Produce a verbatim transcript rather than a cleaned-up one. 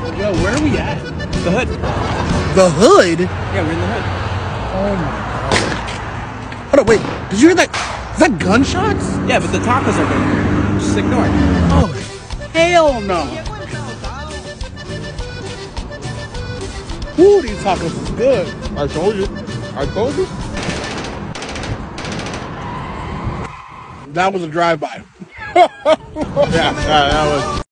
Yo, where are we at? The hood. The hood? Yeah, we're in the hood. Oh my god. Hold on, wait. Did you hear that? Is that gunshots? Yeah, but the tacos are good. Just ignore it. Oh, hell no. Ooh, these tacos is good. I told you. I told you. That was a drive-by. yeah, yeah, that was.